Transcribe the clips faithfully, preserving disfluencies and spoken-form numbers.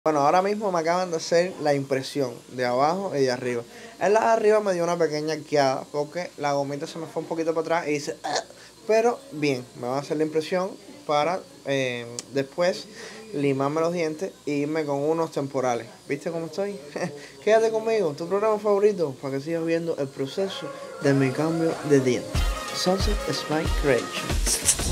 Bueno, ahora mismo me acaban de hacer la impresión de abajo y de arriba. En la de arriba me dio una pequeña arqueada porque la gomita se me fue un poquito para atrás y dice, ¡ah! Pero bien, me van a hacer la impresión para eh, después limarme los dientes e irme con unos temporales. ¿Viste cómo estoy? Quédate conmigo, tu programa favorito, para que sigas viendo el proceso de mi cambio de dientes. Sunset Smile Creation.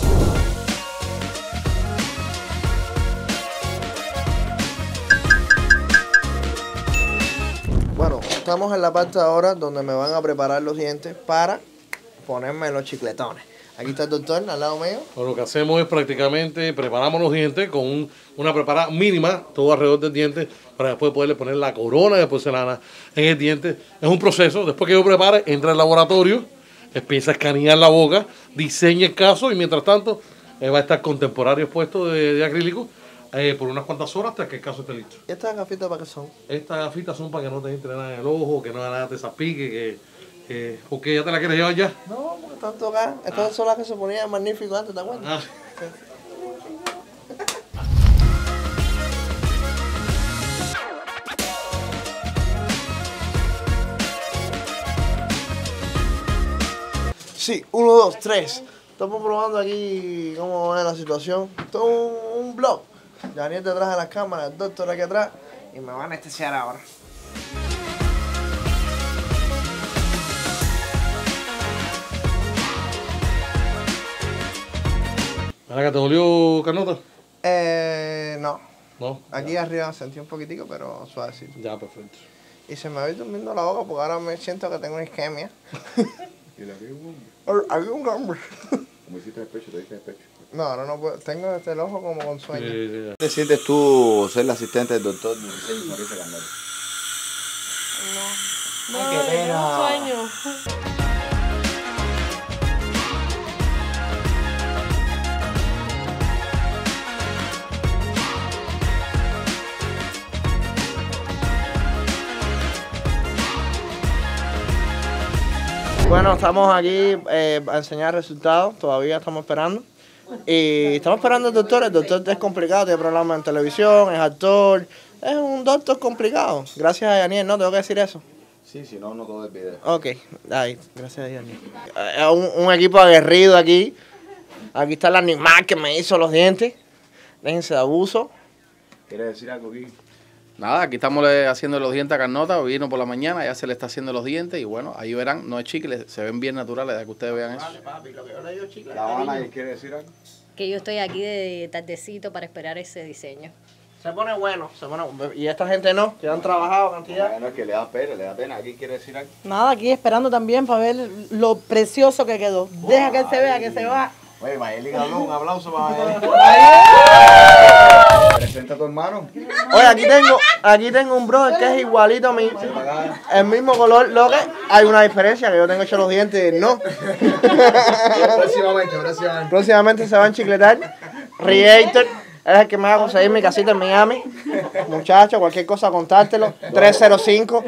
Bueno, estamos en la parte ahora donde me van a preparar los dientes para ponerme los chicletones. Aquí está el doctor al lado mío. Bueno, lo que hacemos es prácticamente preparamos los dientes con un, una preparada mínima, todo alrededor del diente, para después poderle poner la corona de porcelana en el diente. Es un proceso, después que yo prepare, entra al laboratorio, empieza a escanear la boca, diseña el caso y mientras tanto eh, va a estar contemporáneo expuesto de, de acrílico eh, por unas cuantas horas hasta que el caso esté listo. ¿Y estas gafitas para qué son? Estas gafitas son para que no te entre nada en el ojo, que no nada te salpique, que... Eh, ¿Por qué ya te la quieres llevar ya? No, porque están tocadas. Estas ah. son las que se ponían magníficos antes, ¿te acuerdas? Ah. Sí, uno, dos, tres. Estamos probando aquí cómo es la situación. Esto es un, un blog. Daniel detrás de las cámaras, el doctor aquí atrás. Y me van a anestesiar ahora. ¿Ahora que te dolió, Carnota? Eh, no. No. Aquí ya. arriba sentí un poquitico, pero suavecito. Ya, perfecto. Y se me va durmiendo la boca porque ahora me siento que tengo una isquemia. ¿Y la había un hombre? Había un hambre. ¿Cómo hiciste el pecho? ¿Te diste el pecho? No, ahora no puedo. Tengo este el ojo como con sueño. Sí, sí, ¿Te sientes tú ser la asistente del doctor Mauricio Carnota? No. Ay, qué pena. Sueño. Bueno, estamos aquí eh, a enseñar resultados, todavía estamos esperando. Y estamos esperando al doctor, el doctor es complicado, tiene programas en televisión, es actor, es un doctor complicado. Gracias a Daniel, ¿no? ¿Tengo que decir eso? Sí, si no, no todo el video. Ok, ahí, gracias a Daniel. Es un, un equipo aguerrido aquí. Aquí está el animal que me hizo los dientes. Déjense de abuso. ¿Quieres decir algo aquí? Nada, aquí estamos haciendo los dientes a Carnota, vino por la mañana, ya se le está haciendo los dientes y bueno, ahí verán, no es chicle, se ven bien naturales, de que ustedes vean eso. Vale, papi, lo que yo le digo chicle. La Habana, ¿quiere decir algo? Que yo estoy aquí de tardecito para esperar ese diseño. Se pone bueno, se pone y esta gente no, que han trabajado cantidad. Bueno, es que le da pena, le da pena. ¿Aquí quiere decir algo? Nada, aquí esperando también para ver lo precioso que quedó. Deja que él se vea, que se va. Oye, Mayeli habló, un aplauso para Mayeli. Presenta a tu hermano. Oye, aquí tengo, aquí tengo un brother que es igualito a mí. El mismo color, lo que hay una diferencia, que yo tengo hecho los dientes, no. Próximamente, próximamente. Próximamente se va a enchicletar. Reactor, es el que me va a conseguir mi casita en Miami. Muchachos, cualquier cosa, contártelo. tres cero cinco.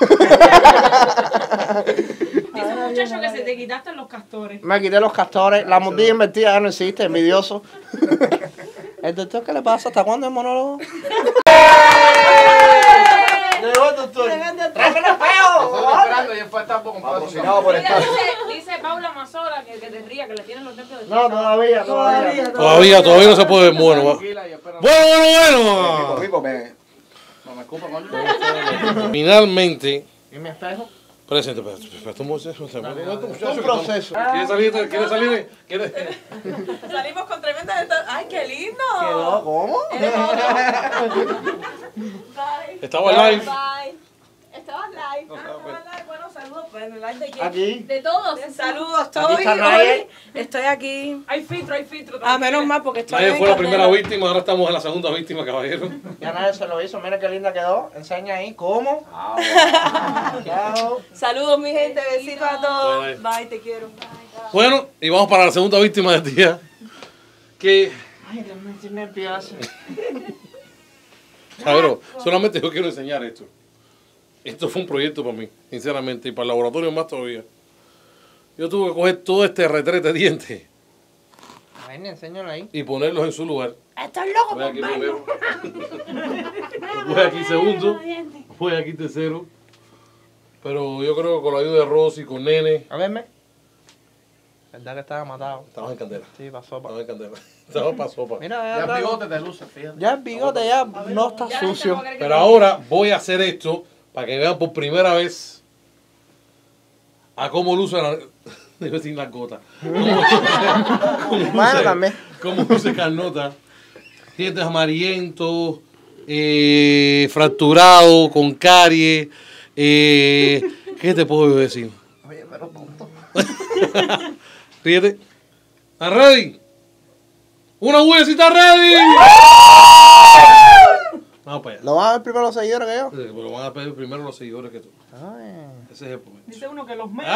Dice un muchacho que se te quitaste los castores. Me quité los castores, la mordida invertida ya no existe, envidioso. ¿El doctor qué le pasa? ¿Hasta cuándo es monólogo? Llegó el doctor. ¡Tráeme el feo! esperando y después está poco Patrocinado por Mira, estar. dice, dice Paula Mazola que, que te ría, que le tienen los dientes de No, todavía, todavía. Todavía, todavía no se puede ver bueno. va. Bueno, bueno, bueno. Pipo, me... No me escupa, coño. Finalmente, ¿Y mi espejo? presente, pero esto es Un proceso. ¿Quiere salir? ¿Quiere salir? ¿Quiere? Salimos con tremenda... ¡Ay, qué lindo! ¿Quedó cómo? Eres otro. Bye. Estaba live. Bye. Estabas live. Ah, estabas live. Bueno, saludos. Pues, ¿en el live de quién? Aquí. De todos. Saludos. Estoy, Aquí está Ryan. hoy, estoy aquí. Hay filtro, hay filtro. Ah, menos mal porque estoy Nadie en fue la primera candela. víctima, ahora estamos en la segunda víctima, caballero. Ya nadie se lo hizo, mira qué linda quedó. Enseña ahí cómo. Chao. Saludos, mi gente. Besitos a todos. Bye, Bye, te quiero. Bueno, y vamos para la segunda víctima del día. Que, Ay, Dios mío, estoy nervioso. cabrón, solamente yo quiero enseñar esto. Esto fue un proyecto para mí, sinceramente, y para el laboratorio más todavía. Yo tuve que coger todo este retrete de dientes Ven, enséñalo ahí. y ponerlos en su lugar. ¡Estás loco, Voy aquí por verlo! primero. Voy aquí segundo. Voy aquí tercero. Pero yo creo que con la ayuda de Rosy, con Nene. A verme. ¿Verdad que estaba matado? Estamos en candela. Sí, pasó. Estamos en candela. Estamos para sopa. Mira, Ya ya, el ya, bigote te luce, fíjate. ya el bigote ya no está Ya la gente sucio. no va a querer que Pero te- ahora voy a hacer esto para que vean por primera vez a cómo luce la. Debe decir la gota. Cómo, cómo Bueno, luce, también. cómo luce Carnota. Dientes amarillentos, eh, fracturado, con caries. Eh, ¿Qué te puedo decir? Oye, pero punto. Ríete. ¿Estás ready? ¡Una huesita ready! Vamos para allá. ¿Lo van a ver primero los seguidores que yo? Sí, pero van a pedir primero los seguidores que tú. Ay. Ese es el momento. Dice uno que los mea.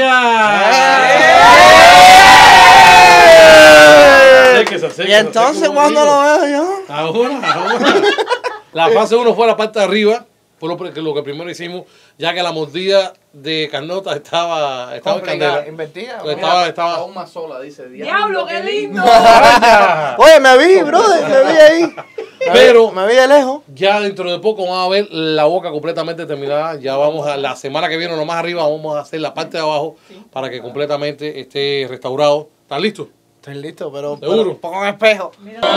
¡Allá! Acérquese, acérquese, ¿Y entonces acérquese cuándo un lo poquito. veo yo? Ahora, ahora. La fase uno fue la parte de arriba. Fue lo, que- lo que primero hicimos, ya que la mordida de Carnota estaba, estaba en candela. Invertida. Pues estaba, estaba. Aún más sola, dice. Diablo, qué lindo. Oye, me vi, brother, me vi ahí. Me Pero- vi- me vi de lejos. Ya dentro de poco vamos a ver la boca completamente terminada. Ya vamos a, la semana que viene, lo más arriba, vamos a hacer la parte de abajo para que completamente esté restaurado. ¿Estás listo? Estoy listo, pero, ¿Seguro? pero pongo en espejo.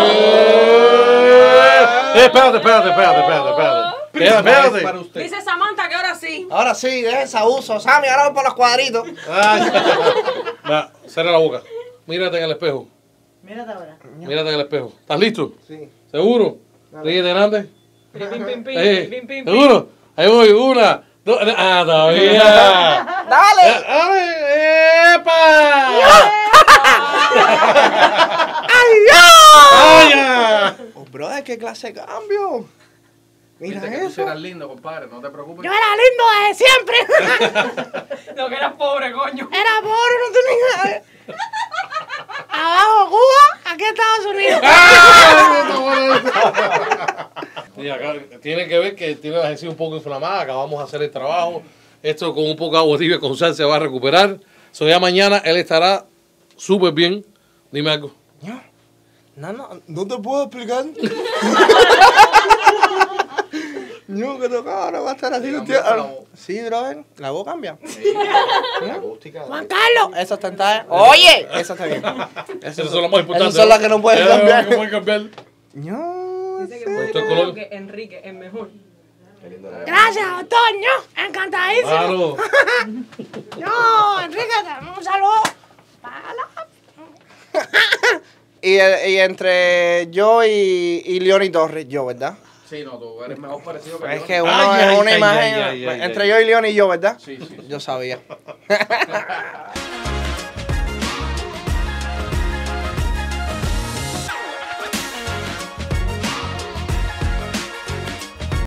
Eh, espérate, espérate, espérate, espérate, espérate. Espérate, Para espérate. usted. Dice Samantha que ahora sí. Ahora sí, deja ese abuso. Sammy, ahora voy por los cuadritos. Ay. Va, cierra la boca. Mírate en el espejo. Mírate ahora. Mírate en el espejo. ¿Estás listo? Sí. ¿Seguro? Ríete grande. Pim, pim, pim, pim, Eh, pim, pim, pim. ¿Seguro? Ahí voy, una, dos, ah, todavía. ¡Dale! ¡Dale! ¡Epa! ¡Ay, Dios! ¡Vaya! Oh, brother, qué clase de cambio. Mira Viste que tú sí eso. eras lindo, compadre, no te preocupes. Yo era lindo desde siempre. No, que eras pobre, coño. Era pobre, no tenía nada. Abajo Cuba, aquí Estados Unidos. Sí, acá tiene que ver que tiene la encía un poco inflamada. Acabamos de hacer el trabajo. Esto con un poco de agua tibia con sal se va a recuperar. So, ya mañana él estará súper bien. Dime algo. No, no, no te puedo explicar. No, que toca ahora va a estar así. Sí, un cambia tío. la voz. Sí, brother, la voz cambia. La acústica. Juan Carlos. Eso está en talla. Oye, eso está bien. Esas son las más importantes. Esas son las que no pueden Esas son las cambiar. que pueden cambiar. No, Dice que sé. por Esto es eso color. que Enrique es mejor. Gracias, doctor. No, encantadísimo. Claro. No, Enrique, un saludo. Para la- Y, y entre yo y, y Leoni Torres, yo, ¿verdad? Sí, no, tú eres mejor parecido que Es yo. que uno Ay, es ay, una ay, imagen. ay, ay, ay, entre ay. yo y Leoni y yo, ¿verdad? Sí, sí, sí. Yo sabía.